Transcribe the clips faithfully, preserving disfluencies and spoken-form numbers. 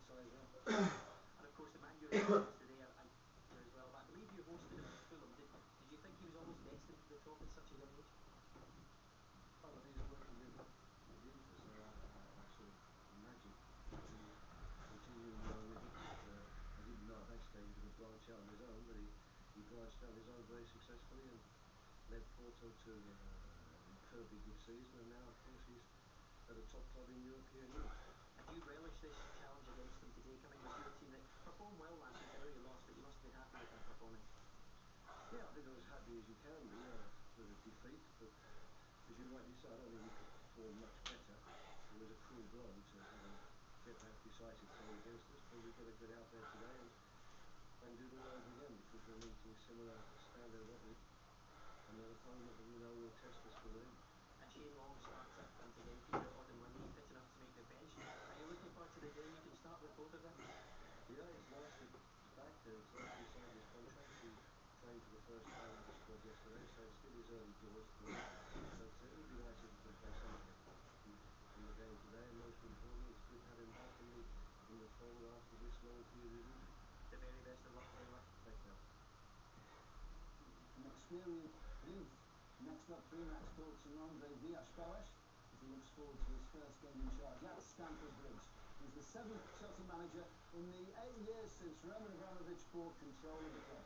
size up. And of course the Man U experience today I, I as well, but I believe you hosted him at Fulham. Did, did you think he was always destined for the top at such a young age? Well, I think he's working with, with youth, so I, I, I sort of imagined continuing on with it. But, uh, I didn't know at that stage he was going to branch out on his own, but he, he branched out on his own very successfully and led Porto to uh, an incredibly good season, and now of course he's at a top club in European Europe. And you relish this challenge against them today, coming with your team that performed well last week. I know you lost, but you must have been happy with that performance. Yeah, I think I was happy as you can be after the defeat, but as you rightly said, I don't think we could perform much better. It was a cruel blow to have a get that decisive goal against us, but we've got to get out there today and, and do it all over again, because we're meeting a similar standard of opposition, and an opponent that we know will test us for the league. And Shane Long starts up once again. Peter Odemwingie fit enough to make the bench. Are you looking forward to the day you can start with both of them? Yeah, it's nice that he's back. Uh, it's nice he signed his contract. He trained for the first time with the squad yesterday, so it's still his early doors for him. But uh, it would be nice if he can play some of it in, in the game today, and most importantly, it's good to have him back in the in the fold after this long period of injury. The very best of luck today, Mark. Thanks, Al. An experienced youth. Next up, pre-match talks from Andre Villas-Boas as he looks forward to his first game in charge at Stamford Bridge. He's the seventh Chelsea manager in the eight years since Roman Abramovich bought control of the club.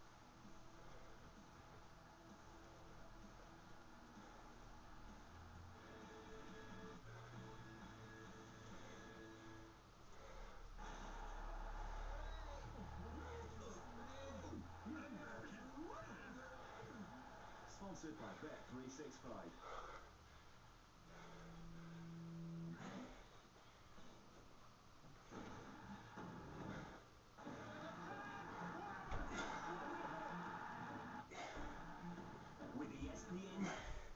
Sponsored by Bet three sixty-five. With E S P N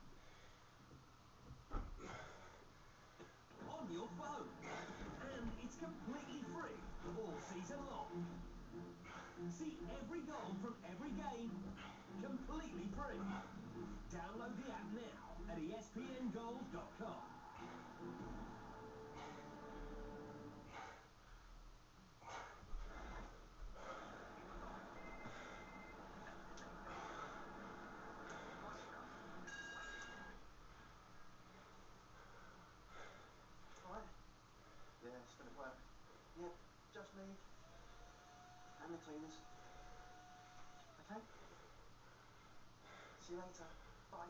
on your phone, and it's completely free all season long. See every goal from every game completely free. Download the app now at E S P N gold dot com. Alright? Yeah, it's gonna work. Yep, just me and the cleaners. Okay? See you later. Bye.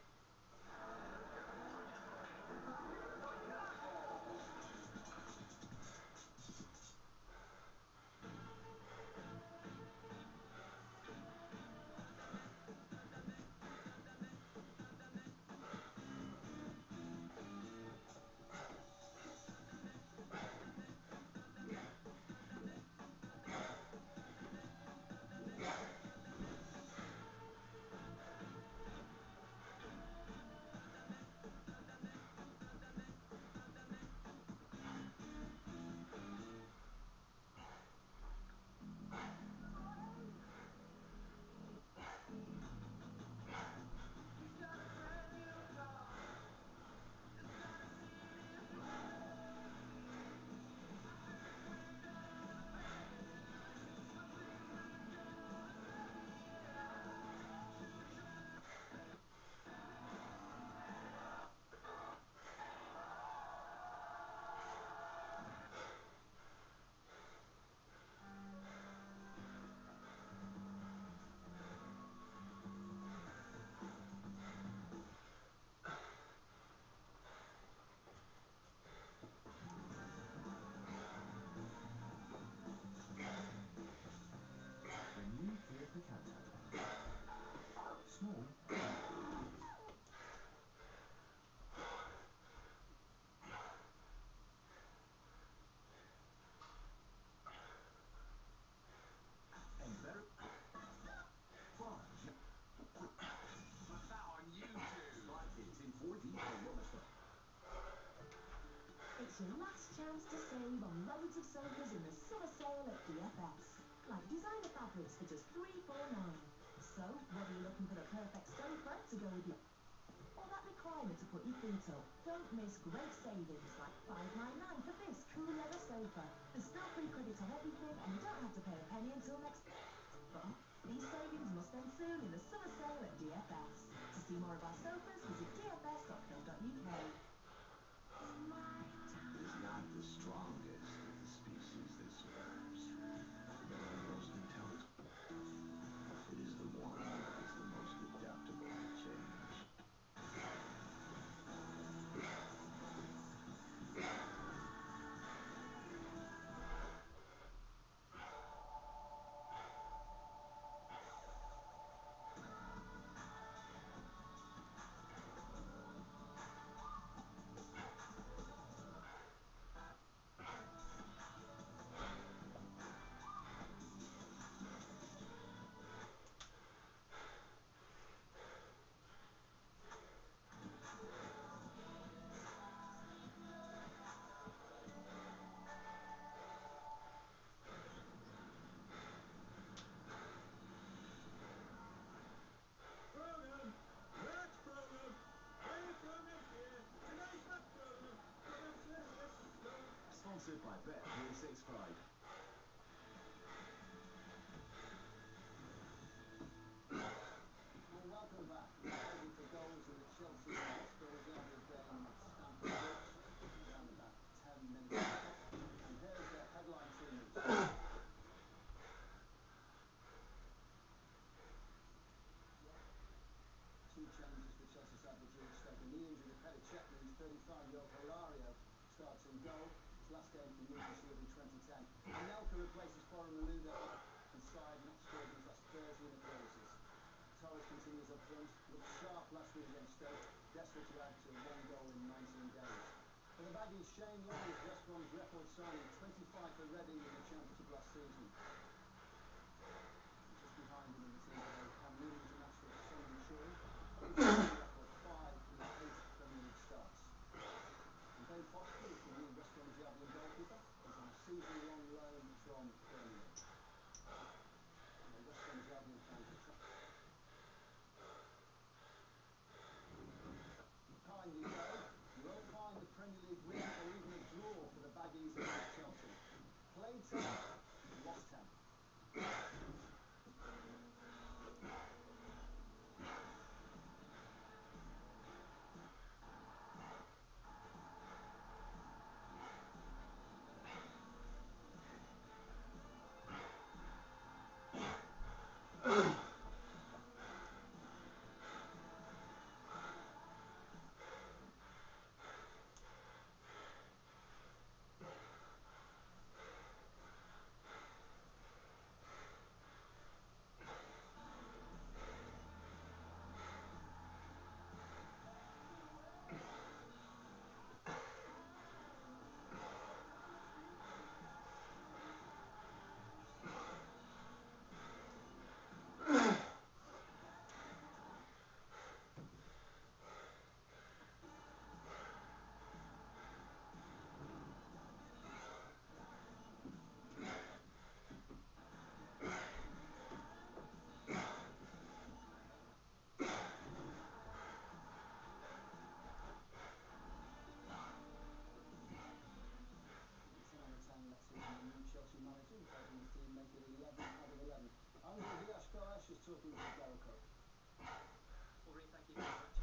Small. And better. Fun. Now on YouTube. Spy Kids in four D on Lumostar. It's your last chance to save on loads of sofas in the summer sale at D F S. Like designer fabrics for just three four nine. So, whether you're looking for the perfect sofa to go with your... or that requires somewhere to put your feet up. Don't miss great savings like five ninety-nine for this cool leather sofa. There's still free credit on everything and you don't have to pay a penny until next... But these savings must end soon in the summer sale at D F S. To see more of our sofas, visit d f s dot co dot u k. Is not the strongest of the species that swarms, but our most intelligent. It is the one that is the most adaptable to change. Program! Next program! Any program here? Today's math program! Program says yes, go. Sponsored by Bet three sixty-five. Well, welcome back. We're waiting for goals in the Chelsea and West Bromwich game at Stamford Bridge, around about ten minutes ago. And here's the headline team news. Two changes for Chelsea side for George Stoke. A knee injury to Petr Cech means thirty-five-year-old Hilario starts in goal. His last game for the Movie Shield in twenty ten. Anelka replaces Forum Maluda. His side not scored his last thirteen appearances. Torres continues up front. Looked sharp last week against Stoke. Desperate to add to one goal in nineteen games. For the Baggies, Shane Long is West Brom's record signing. twenty-five for Reading in the Championship last season. Just behind him in the team today, Cameroon international Sonny Choi. Record five in eight Premier League starts. And Ben Foster is the new West Bromwich Albion goalkeeper. He's on a season-long loan from Birmingham. Well, West Bromwich Albion fans are trying. Kindly go. You won't find the Premier League win or even a draw for the Baggies against Chelsea. Played ten, lost ten. Chelsea manager, helping his team make it eleven out of eleven. Andre Villas-Boas is talking to Darryl Cope. Well, great, thank you.